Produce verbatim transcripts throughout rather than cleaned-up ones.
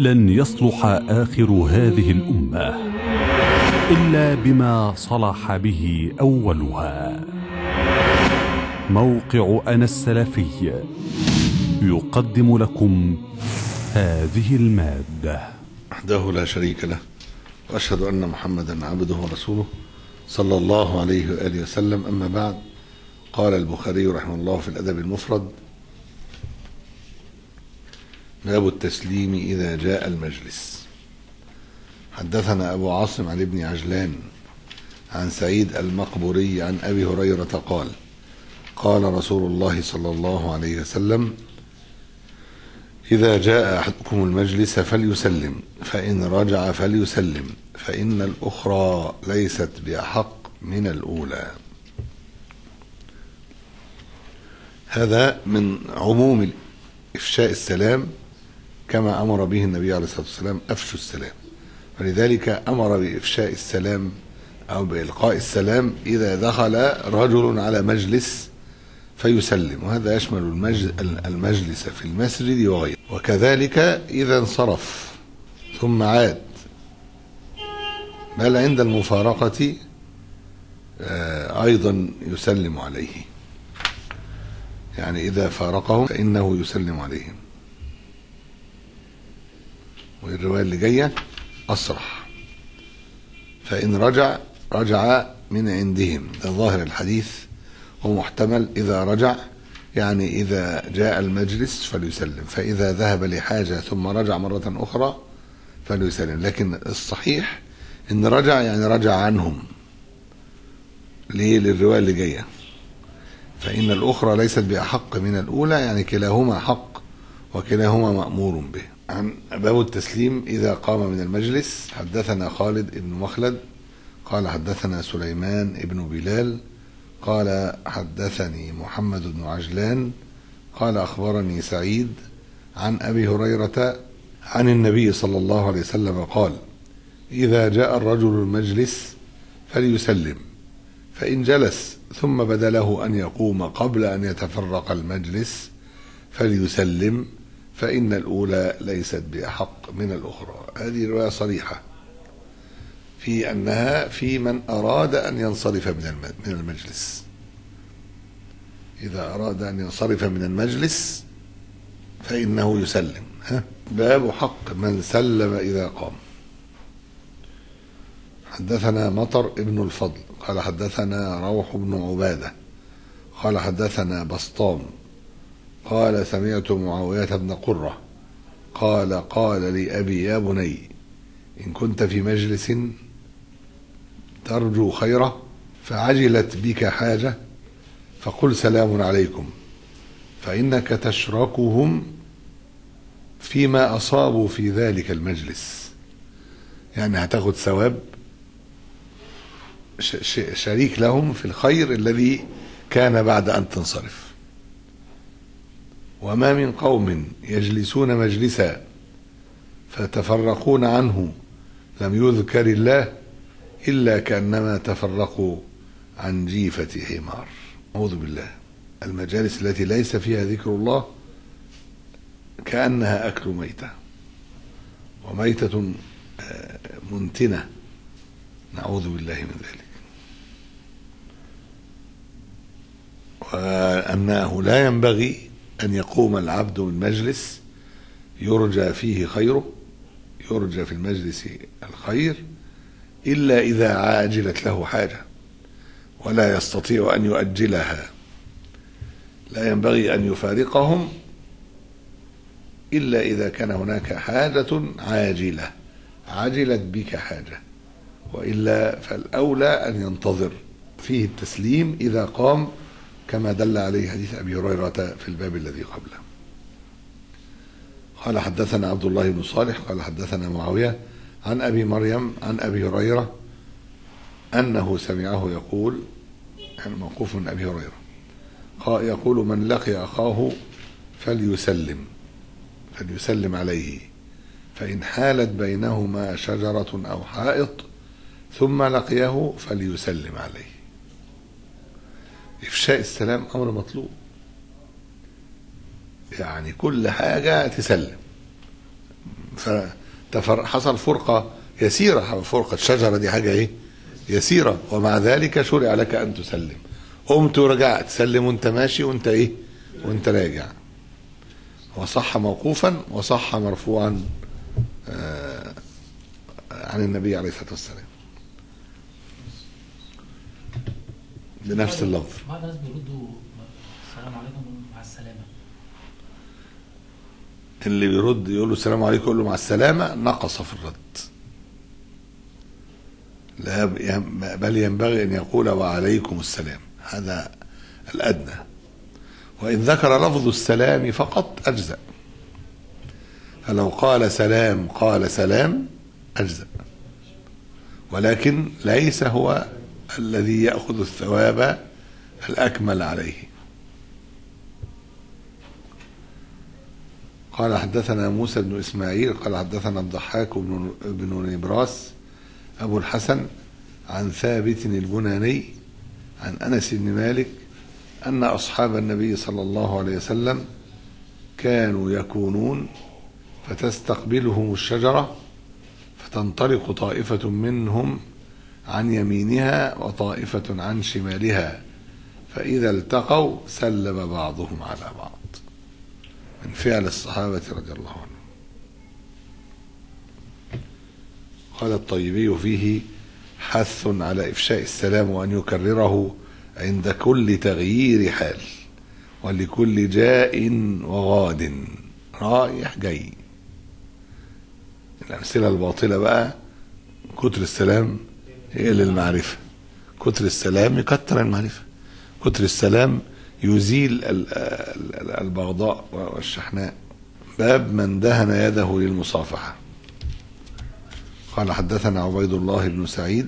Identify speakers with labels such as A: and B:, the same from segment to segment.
A: لن يصلح آخر هذه الأمة إلا بما صلح به أولها. موقع أنا السلفي يقدم لكم هذه المادة.
B: وحده لا شريك له، وأشهد أن محمدا عبده ورسوله صلى الله عليه وآله وسلم. أما بعد، قال البخاري رحمه الله في الأدب المفرد: باب التسليم إذا جاء المجلس. حدثنا أبو عاصم عن ابن عجلان عن سعيد المقبوري عن أبي هريرة قال: قال رسول الله صلى الله عليه وسلم: إذا جاء أحدكم المجلس فليسلم، فإن رجع فليسلم، فإن الأخرى ليست بأحق من الأولى. هذا من عموم إفشاء السلام كما أمر به النبي عليه الصلاة والسلام: أفشوا السلام. ولذلك أمر بإفشاء السلام أو بإلقاء السلام إذا دخل رجل على مجلس فيسلم، وهذا يشمل المجلس في المسجد وغيره. وكذلك إذا انصرف ثم عاد، بل عند المفارقة أيضا يسلم عليه، يعني إذا فارقهم فإنه يسلم عليهم. والرواية اللي جاية أصرح: فإن رجع رجع من عندهم. ده ظاهر الحديث، ومحتمل إذا رجع يعني إذا جاء المجلس فليسلم، فإذا ذهب لحاجة ثم رجع مرة أخرى فليسلم. لكن الصحيح إن رجع يعني رجع عنهم. ليه؟ للرواية اللي جاية: فإن الأخرى ليست بأحق من الأولى، يعني كلاهما حق وكلاهما مأمور به. عن باب التسليم إذا قام من المجلس. حدثنا خالد بن مخلد قال حدثنا سليمان بن بلال قال حدثني محمد بن عجلان قال أخبرني سعيد عن أبي هريرة عن النبي صلى الله عليه وسلم قال: إذا جاء الرجل المجلس فليسلم، فإن جلس ثم بدا له أن يقوم قبل أن يتفرق المجلس فليسلم، فإن الأولى ليست بأحق من الأخرى. هذه رواية صريحة في أنها في من أراد أن ينصرف من المجلس. إذا أراد أن ينصرف من المجلس فإنه يسلم. ها؟ باب حق من سلم إذا قام. حدثنا مطر ابن الفضل قال حدثنا روح بن عبادة قال حدثنا بسطام قال سمعت معاوية بن قرة قال قال لي أبي: يا بني، إن كنت في مجلس ترجو خيره فعجلت بك حاجة فقل سلام عليكم، فإنك تشركهم فيما أصابوا في ذلك المجلس. يعني هتاخد ثواب شريك لهم في الخير الذي كان بعد أن تنصرف. وما من قوم يجلسون مجلسا فتفرقون عنه لم يذكر الله إلا كأنما تفرقوا عن جيفة حمار. أعوذ بالله. المجالس التي ليس فيها ذكر الله كأنها أكل ميتة، وميتة منتنة، نعوذ بالله من ذلك. وأنه لا ينبغي أن يقوم العبد من مجلس يرجى فيه خيره، يرجى في المجلس الخير، إلا إذا عاجلت له حاجة ولا يستطيع أن يؤجلها. لا ينبغي أن يفارقهم إلا إذا كان هناك حاجة عاجلة عجلت بك حاجة، وإلا فالأولى أن ينتظر فيه التسليم إذا قام، كما دل عليه حديث أبي هريرة في الباب الذي قبله. قال حدثنا عبد الله بن صالح قال حدثنا معاوية عن أبي مريم عن أبي هريرة أنه سمعه يقول، يعني موقوف من أبي هريرة، يقول: من لقي أخاه فليسلم فليسلم عليه، فإن حالت بينهما شجرة أو حائط ثم لقيه فليسلم عليه. إفشاء السلام أمر مطلوب، يعني كل حاجة تسلم، فحصل فرقة يسيرة، فرقة شجرة دي حاجة ايه يسيرة، ومع ذلك شرع لك ان تسلم. قمت ورجعت تسلم وانت ماشي وانت ايه وانت راجع. وصح موقوفا وصح مرفوعا آه عن النبي عليه الصلاة والسلام بنفس اللفظ.
C: بعض الناس بيردوا السلام عليكم مع السلامة.
B: اللي بيرد يقول له السلام عليكم يقول له مع السلامة، نقص في الرد. لا بل ينبغي أن يقول وعليكم السلام، هذا الأدنى. وإن ذكر لفظ السلام فقط أجزأ، فلو قال سلام قال سلام أجزأ، ولكن ليس هو الذي يأخذ الثواب الأكمل عليه. قال حدثنا موسى بن إسماعيل قال حدثنا الضحاك بن نبراس أبو الحسن عن ثابت البناني عن أنس بن مالك أن أصحاب النبي صلى الله عليه وسلم كانوا يكونون فتستقبلهم الشجرة فتنطلق طائفة منهم عن يمينها وطائفة عن شمالها، فإذا التقوا سلم بعضهم على بعض. من فعل الصحابة رضي الله عنهم. قال الطيبي فيه حث على إفشاء السلام وأن يكرره عند كل تغيير حال ولكل جاء وغاد رايح جاي. الأمثلة الباطلة بقى كتر السلام هي للمعرفة، كتر السلام يكتر المعرفة، كتر السلام يزيل البغضاء والشحناء. باب من دهن يده للمصافحة. قال حدثنا عبيد الله بن سعيد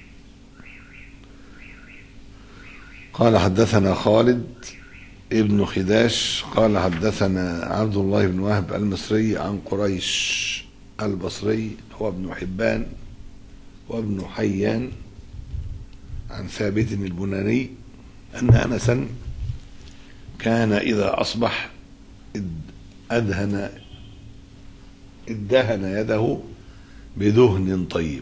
B: قال حدثنا خالد ابن خداش قال حدثنا عبد الله بن وهب المصري عن قريش البصري هو ابن حبان وابن حيان عن ثابت البناني أن أنسا كان إذا أصبح أدهن ادهن يده بدهن طيب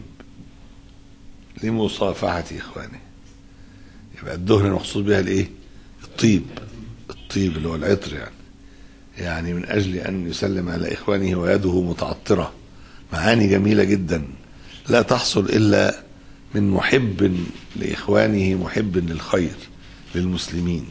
B: لمصافحة إخوانه. يبقى الدهن المقصود بها الإيه؟ الطيب، الطيب اللي هو العطر يعني، يعني من أجل أن يسلم على إخوانه ويده متعطرة. معاني جميلة جدا لا تحصل إلا من محب لإخوانه محب للخير للمسلمين.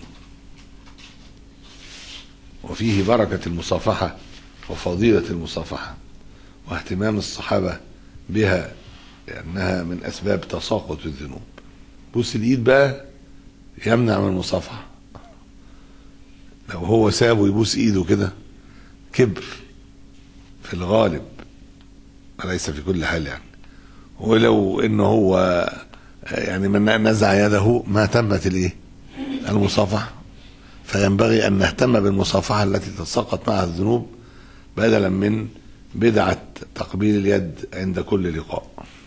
B: وفيه بركة المصافحة وفضيلة المصافحة واهتمام الصحابة بها لأنها من أسباب تساقط الذنوب. بوس الإيد بقى يمنع من المصافحة. لو هو سابه يبوس إيده كده كبر في الغالب وليس في كل حال يعني، ولو إنه هو يعني من نزع يده ما تمت الإيه؟ المصافحة. فينبغي أن نهتم بالمصافحة التي تساقط معها الذنوب بدلا من بدعة تقبيل اليد عند كل لقاء.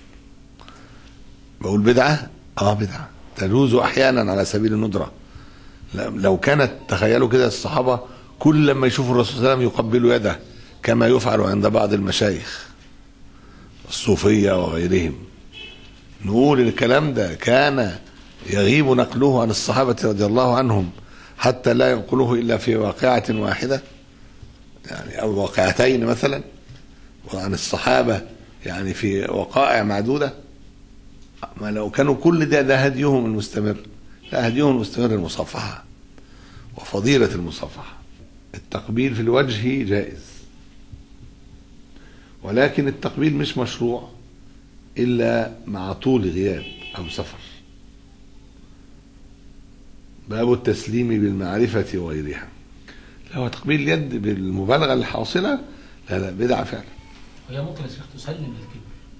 B: بقول بدعة اه بدعة تجوز احيانا على سبيل الندرة. لو كانت تخيلوا كده الصحابة كل لما يشوفوا الرسول صلى الله عليه وسلم يقبلوا يده كما يفعل عند بعض المشايخ الصوفية وغيرهم، نقول الكلام ده كان يغيب نقله عن الصحابة رضي الله عنهم حتى لا ينقلوه إلا في واقعة واحدة يعني أو واقعتين مثلا، وعن الصحابة يعني في وقائع معدودة. ما لو كانوا كل ده ده هديهم المستمر، لا هديهم المستمر المصافحة وفضيلة المصافحة. التقبيل في الوجه جائز، ولكن التقبيل مش مشروع إلا مع طول غياب أو سفر. باب التسليم بالمعرفة وغيرها. لو تقبيل اليد بالمبالغة الحاصلة لا لا بدعة فعلا.
C: وهي ممكن يا شيخ تسلم للكبر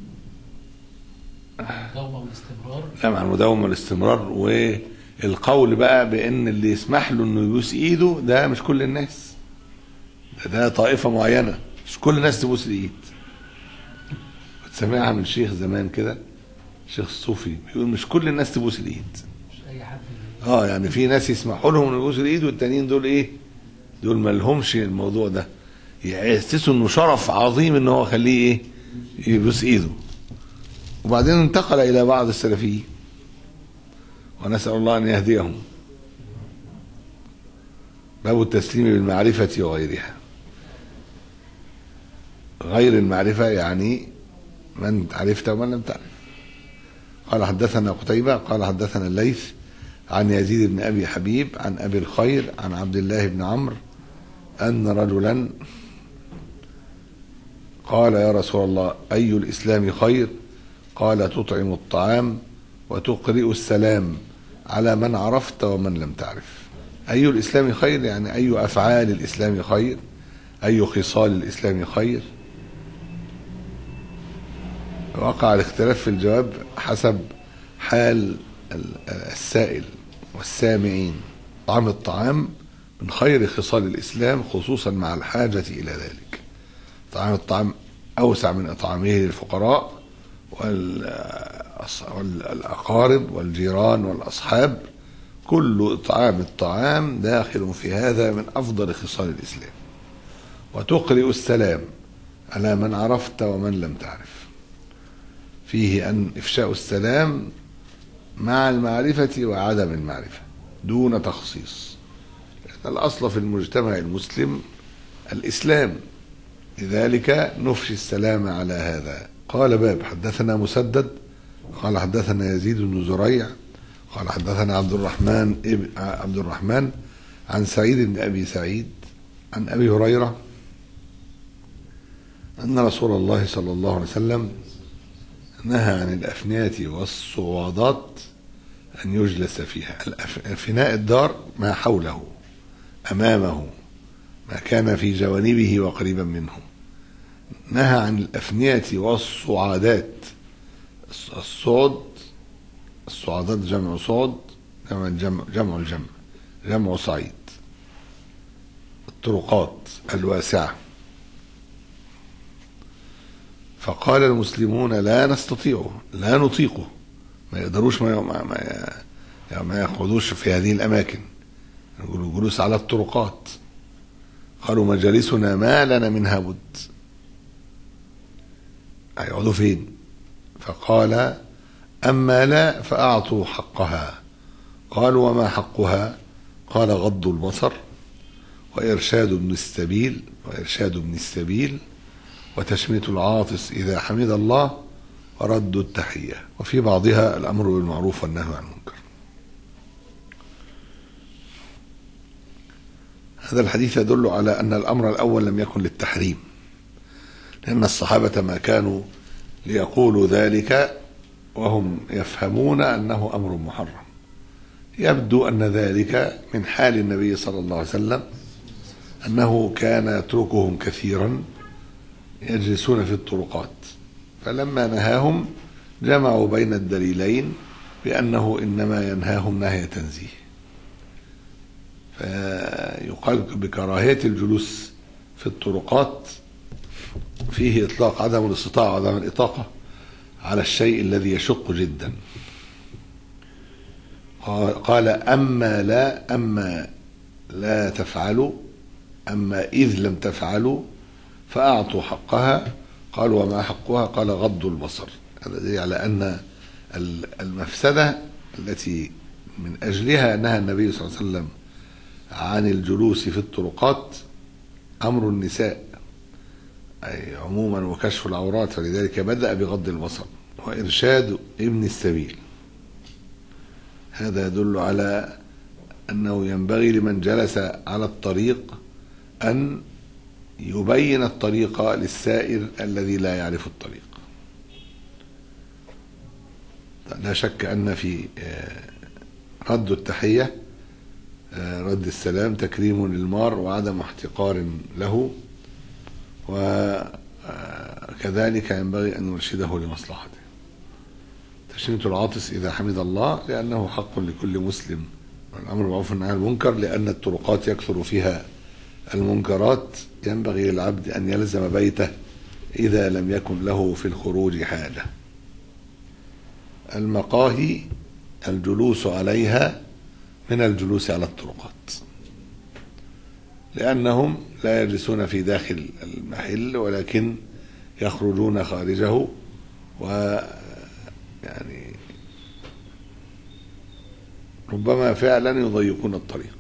C: المداومة والاستمرار.
B: لا مع المداومة والاستمرار والقول بقى بأن اللي يسمح له انه يبوس ايده ده مش كل الناس، ده, ده طائفة معينة، مش كل الناس تبوس الايد. كنت سامعها من شيخ زمان كده، شيخ صوفي بيقول مش كل الناس تبوس الايد،
C: مش اي حد.
B: اه يعني في ناس يسمحوا لهم انه يبوسوا الايد والتانيين دول ايه؟ دول ما لهمش الموضوع ده. يحسسه انه شرف عظيم ان هو خليه ايه يبوس ايده. وبعدين انتقل الى بعض السلفيين ونسأل الله ان يهديهم. باب التسليم بالمعرفة وغيرها. غير المعرفة يعني من عرفت ومن لم تعرف. قال حدثنا قتيبة قال حدثنا الليث عن يزيد بن أبي حبيب عن أبي الخير عن عبد الله بن عمرو أن رجلا قال يا رسول الله أي الإسلام خير؟ قال تطعم الطعام وتقرئ السلام على من عرفت ومن لم تعرف. أي الإسلام خير يعني أي أفعال الإسلام خير، أي خصال الإسلام خير. وقع الاختلاف في الجواب حسب حال السائل والسامعين. طعام الطعام من خير خصال الإسلام خصوصا مع الحاجة إلى ذلك. طعام الطعام أوسع من إطعامه للفقراء والأقارب والجيران والأصحاب. كل إطعام الطعام داخل في هذا من أفضل خصال الإسلام. وتقرئ السلام على من عرفت ومن لم تعرف. فيه أن إفشاء السلام مع المعرفة وعدم المعرفة دون تخصيص، لأن الأصل في المجتمع المسلم الإسلام، لذلك نفشي السلام على هذا. قال باب حدثنا مسدد قال حدثنا يزيد بن زريع قال حدثنا عبد الرحمن ابن عبد الرحمن عن سعيد بن أبي سعيد عن أبي هريرة أن رسول الله صلى الله عليه وسلم نهى عن الأفنية والصوادات أن يجلس فيها. الفناء الدار ما حوله أمامه، ما كان في جوانبه وقريبا منه. نهى عن الأفنية والصعادات. الصعد الصعادات جمع صعد جمع الجمع جمع الجمع جمع صعيد. الطرقات الواسعة. فقال المسلمون لا نستطيعه لا نطيقه، ما يقدروش ما ما, ما يقعدوش في هذه الأماكن، يقولوا جلوس على الطرقات. قالوا مجالسنا ما لنا منها بد، هيقعدوا فين؟ فقال أما لا فأعطوا حقها. قالوا وما حقها؟ قال غض البصر وإرشاد ابن السبيل وإرشاد ابن السبيل وتشميت العاطس إذا حمد الله ورد التحية، وفي بعضها الأمر بالمعروف والنهي عن المنكر. هذا الحديث يدل على أن الأمر الأول لم يكن للتحريم، لأن الصحابة ما كانوا ليقولوا ذلك وهم يفهمون أنه أمر محرم. يبدو أن ذلك من حال النبي صلى الله عليه وسلم أنه كان يتركهم كثيرا يجلسون في الطرقات، فلما نهاهم جمعوا بين الدليلين بأنه إنما ينهاهم نهي تنزيه. فيقال بكراهية الجلوس في الطرقات فيه إطلاق عدم الاستطاعة وعدم الإطاقة على الشيء الذي يشق جدا. قال أما لا أما لا تفعلوا أما إذ لم تفعلوا فأعطوا حقها. قالوا وما حقها؟ قال غض البصر. هذا دليل على أن المفسدة التي من أجلها نهى النبي صلى الله عليه وسلم عن الجلوس في الطرقات أمر النساء أي عموما وكشف العورات، فلذلك بدأ بغض البصر وإرشاد ابن السبيل. هذا يدل على أنه ينبغي لمن جلس على الطريق أن يبين الطريق للسائر الذي لا يعرف الطريق. لا شك أن في رد التحية رد السلام تكريم للمار وعدم احتقار له، وكذلك ينبغي أن نرشده لمصلحته. تشميت العاطس إذا حمد الله لأنه حق لكل مسلم، والأمر بالمعروف والنهي عن المنكر لأن الطرقات يكثر فيها المنكرات. ينبغي للعبد أن يلزم بيته إذا لم يكن له في الخروج حاجة. المقاهي الجلوس عليها من الجلوس على الطرقات، لأنهم لا يجلسون في داخل المحل ولكن يخرجون خارجه، ويعني ربما فعلا يضيقون الطريق.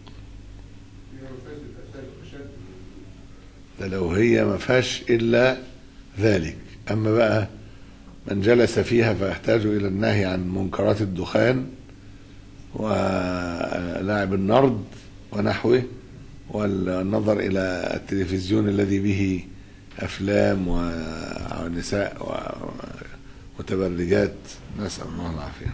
B: ده لو هي ما فيهاش إلا ذلك. أما بقى من جلس فيها فيحتاج إلى النهي عن منكرات الدخان ولعب النرد ونحوه، والنظر إلى التلفزيون الذي به أفلام ونساء ومتبرجات، نسأل الله العافية.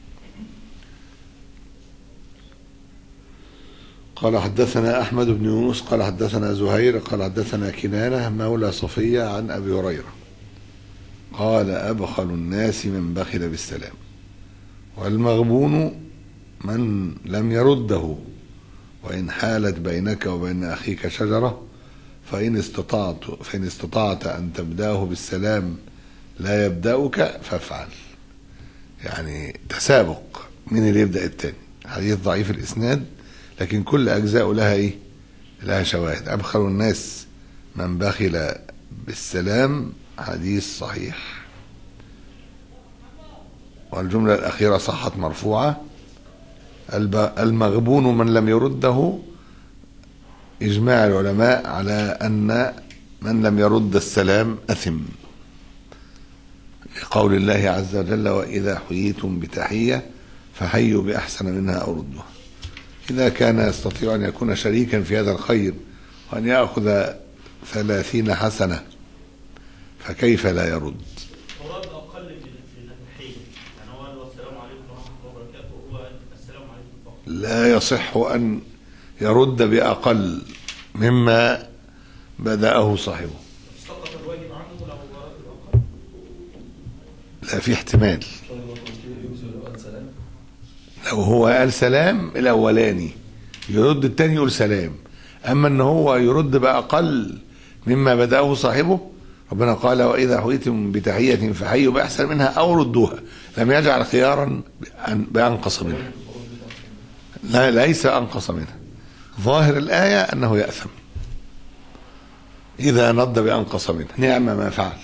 B: قال حدثنا أحمد بن يونس قال حدثنا زهير قال حدثنا كنانة مولى صفية عن أبي هريرة قال أبخل الناس من بخل بالسلام، والمغبون من لم يرده، وإن حالت بينك وبين أخيك شجرة فإن استطعت فإن استطعت أن تبدأه بالسلام لا يبدأك فافعل. يعني تسابق مين اللي يبدأ التاني. حديث ضعيف الإسناد لكن كل أجزاء لها إيه؟ لها شواهد. أبخل الناس من بخل بالسلام حديث صحيح. والجملة الأخيرة صحت مرفوعة. المغبون من لم يرده، إجماع العلماء على أن من لم يرد السلام أثم، لقول الله عز وجل وإذا حييتم بتحية فحيوا بأحسن منها أو ردوها. إذا كان يستطيع أن يكون شريكا في هذا الخير وأن يأخذ ثلاثين حسنة فكيف لا يرد؟
D: مراد أقل في التحية، يعني هو السلام عليكم ورحمة الله وبركاته، هو السلام عليكم فقط.
B: لا يصح أن يرد بأقل مما بدأه صاحبه.
D: سقط الواجب عنه لو أراد بأقل.
B: لا، في احتمال. لو هو قال سلام الأولاني يرد التاني يقول سلام، أما أن هو يرد بأقل مما بدأه صاحبه، ربنا قال وإذا حييتم بتحية فحيوا بأحسن منها أو ردوها، لم يجعل خيارا بأنقص منها. لا، ليس أنقص منها. ظاهر الآية أنه يأثم إذا نض بأنقص منها. نعم ما فعل.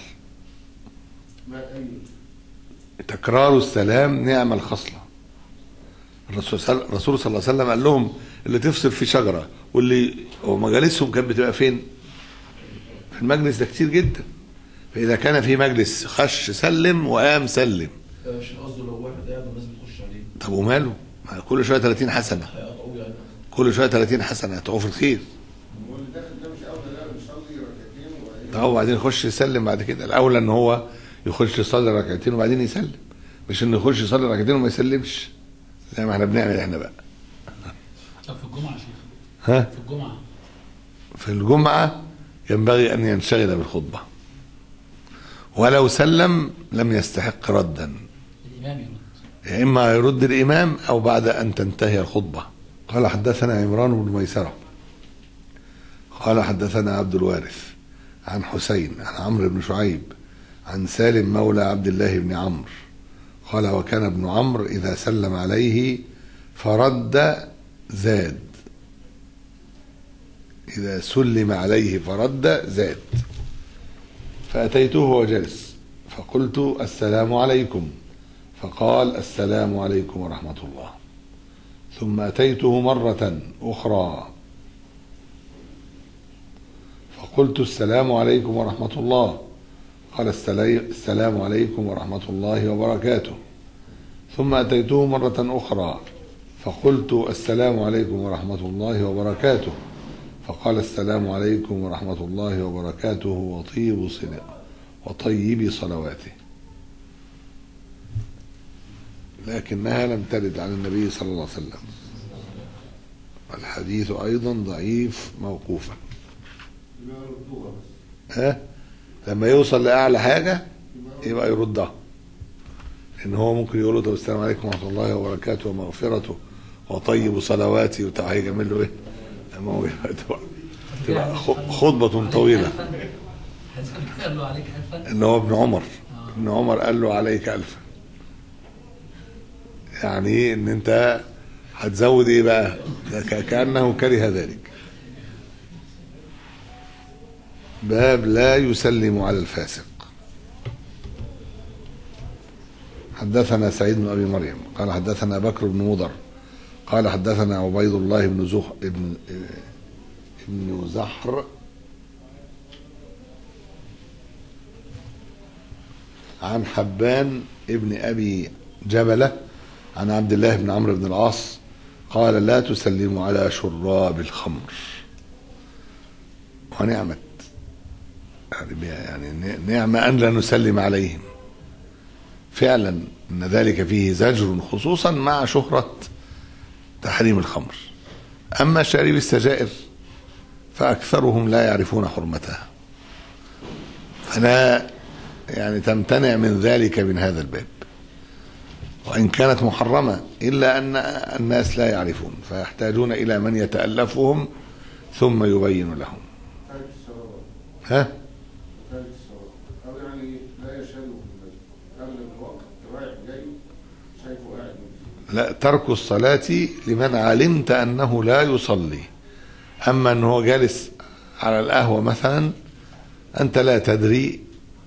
B: تكرار السلام نعم الخصلة. الرسول صلى الله عليه وسلم قال لهم اللي تفصل في شجرة واللي ومجالسهم كانت بتبقى فين؟ في المجلس ده كتير جدا. فإذا كان في مجلس خش سلم وقام سلم.
E: مش قصده لو واحد قاعد والناس بتخش عليه.
B: طب وماله؟ كل شوية ثلاثين حسنة. كل شوية ثلاثين حسنة هتقف الخير. طب وبعدين يخش يسلم بعد كده. الأولى إن هو يخش يصلي ركعتين وبعدين يسلم، مش إنه يخش يصلي ركعتين وما يسلمش زي ما احنا بنعمل احنا بقى.
C: طب في الجمعة يا شيخ؟
B: ها؟
C: في الجمعة
B: في الجمعة ينبغي أن ينشغل بالخطبة، ولو سلم لم يستحق ردا.
C: الإمام يرد،
B: يا إما يرد الإمام أو بعد أن تنتهي الخطبة. قال حدثنا عمران بن ميسرة قال حدثنا عبد الوارث عن حسين عن عمرو بن شعيب عن سالم مولى عبد الله بن عمرو قال وكان ابن عمرو إذا سلم عليه فرد زاد. إذا سلم عليه فرد زاد. فأتيته وهو جالس فقلت السلام عليكم، فقال السلام عليكم ورحمة الله. ثم أتيته مرة أخرى فقلت السلام عليكم ورحمة الله، قال السلام عليكم ورحمة الله وبركاته. ثم أتيته مرة أخرى فقلت السلام عليكم ورحمة الله وبركاته، فقال السلام عليكم ورحمة الله وبركاته وطيب صلاة وطيب صلواته. لكنها لم ترد عن النبي صلى الله عليه وسلم. الحديث أيضا ضعيف موقوفا. ها؟ لما يوصل لأعلى حاجة يبقى يردها، لأن هو ممكن يقول له طب السلام عليكم ورحمة الله وبركاته ومغفرته وطيب صلواتي وبتاع، هيجمل له إيه؟ لما هو تبقى خطبة طويلة.
C: قال له عليك ألفا.
B: إن هو ابن عمر ابن عمر قال له عليك ألفا. يعني إيه؟ إن أنت هتزود إيه بقى؟ كأنه كره ذلك. باب لا يسلم على الفاسق. حدثنا سعيد بن أبي مريم قال حدثنا بكر بن مضر قال حدثنا عبيد الله بن زخ ابن ابن زحر عن حبان ابن أبي جبلة عن عبد الله بن عمرو بن العاص قال لا تسلموا على شراب الخمر. ونعمت يعني نعمة أن لا نسلم عليهم فعلا، أن ذلك فيه زجر خصوصا مع شهرة تحريم الخمر. أما شارب السجائر فأكثرهم لا يعرفون حرمتها، فلا يعني تمتنع من ذلك من هذا الباب، وإن كانت محرمة إلا أن الناس لا يعرفون فيحتاجون إلى من يتألفهم ثم يبين لهم. ها؟ لا، ترك الصلاة لمن علمت أنه لا يصلي. أما أنه جالس على القهوة مثلا أنت لا تدري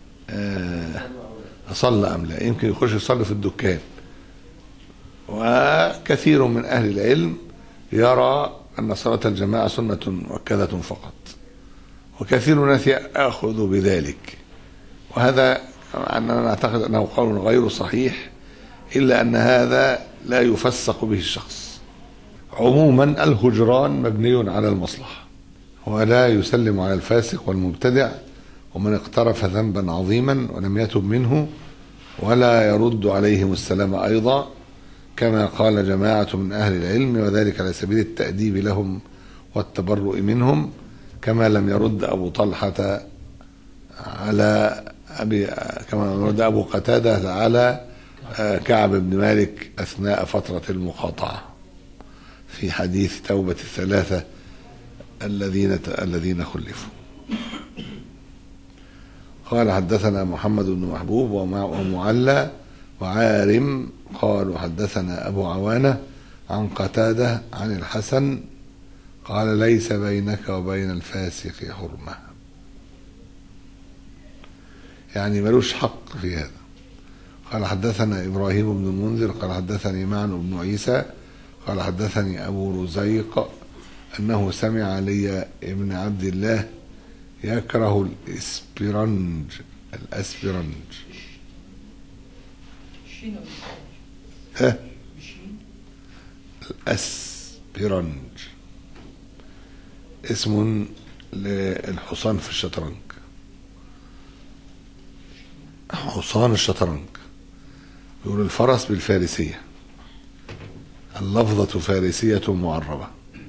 B: صلى أم لا، يمكن يخش يصلي في الدكان. وكثير من أهل العلم يرى أن صلاة الجماعة سنة مؤكدة فقط، وكثير من الناس يأخذ بذلك، وهذا أننا نعتقد أنه قول غير صحيح، إلا أن هذا لا يفسق به الشخص. عموما الهجران مبني على المصلحة، ولا يسلم على الفاسق والمبتدع ومن اقترف ذنبا عظيما ولم يتب منه، ولا يرد عليهم السلام أيضا كما قال جماعة من أهل العلم، وذلك على سبيل التأديب لهم والتبرؤ منهم، كما لم يرد أبو طلحة على أبي كما لم يرد أبو قتادة على كعب بن مالك أثناء فترة المقاطعة في حديث توبة الثلاثة الذين الذين خلفوا. قال حدثنا محمد بن محبوب ومعلى وعارم قالوا حدثنا أبو عوانة عن قتادة عن الحسن قال ليس بينك وبين الفاسق حرمة، يعني ملوش حق في هذا. قال حدثنا إبراهيم بن المنذر قال حدثني معن بن عيسى قال حدثني أبو رزيق أنه سمع علي ابن عبد الله يكره الاسبرنج الاسبرنج ها الاسبرنج اسم للحصان في الشطرنج، حصان الشطرنج يقول الفرس بالفارسية، اللفظة فارسية معربة.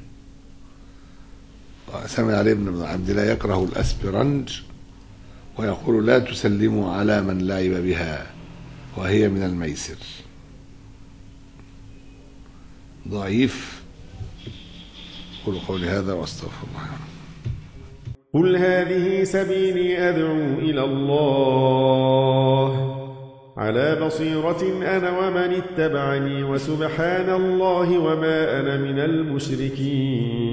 B: سمع علي بن عبد الله يكره الأسبرنج ويقول لا تسلموا على من لعب بها وهي من الميسر. ضعيف. قولوا قولي هذا واستغفر الله.
F: قل هذه سبيلي أدعو إلى الله على بصيرة أنا ومن اتبعني وسبحان الله وما أنا من المشركين.